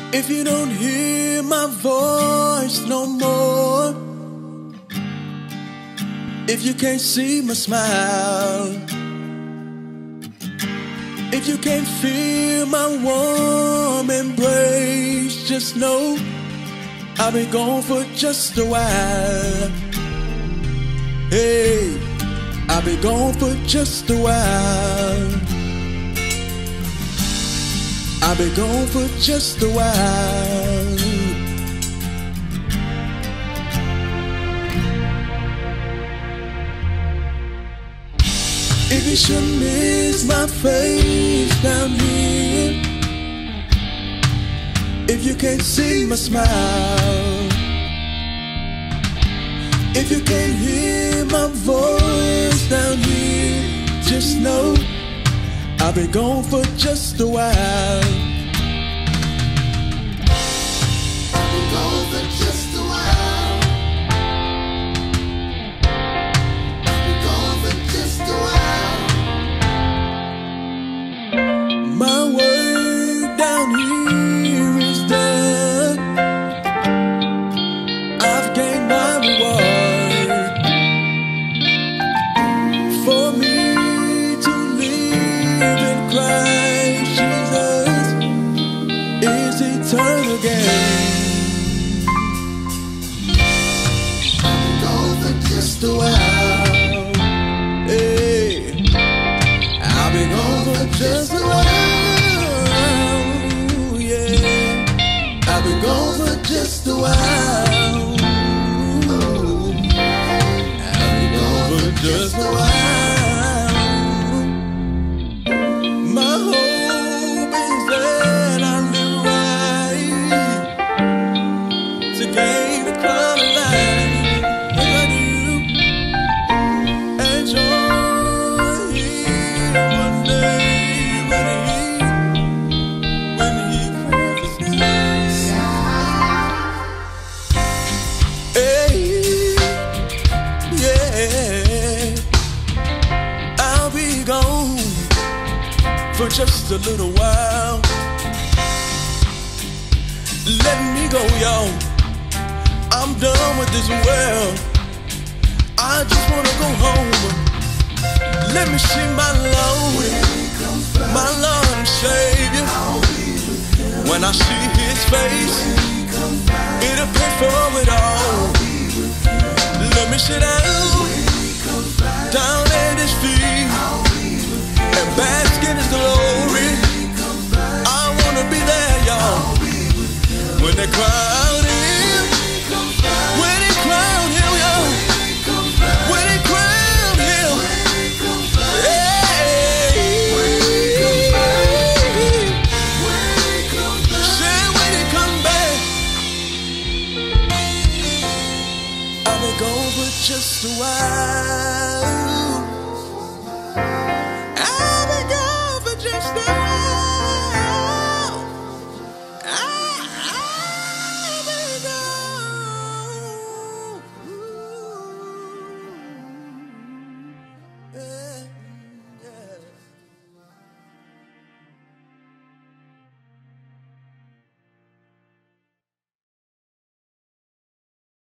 If you don't hear my voice no more, if you can't see my smile, if you can't feel my warm embrace, just know I'll be gone for just a while. Hey, I'll be gone for just a while. I'll be gone for just a while. If you should miss my face down here, if you can't see my smile, if you can't hear my voice down here, just know I'll be gone for just a while. I'll be gone for just a while. I'll be gone for just a while. My work down here is done. I've gained my reward. For me to live in Christ Jesus is eternal gain. I'll be gone for just a while. Hey, I'll be gone for just a while. Yeah, I'll be gone for just a while. I'll be gone for just a while. My hope is that I'll live right to gain the crown of life. Yes, I do. And join Him one day when He comes again. Hey, yeah, I'll be gone for just a little while. Let me go, y'all. I'm done with this world. I just wanna go home. Let me see my Lord, my Lord and Savior. When I see His face, it'll pay for it all. Let me sit down at His feet and bask in His glory. I wanna be there, y'all. When they crown Him, when they crown Him, y'all. When they crown Him, hey. Say when He come back, I'll be gone for just a while. I'll be gone for just a while. I'll be gone.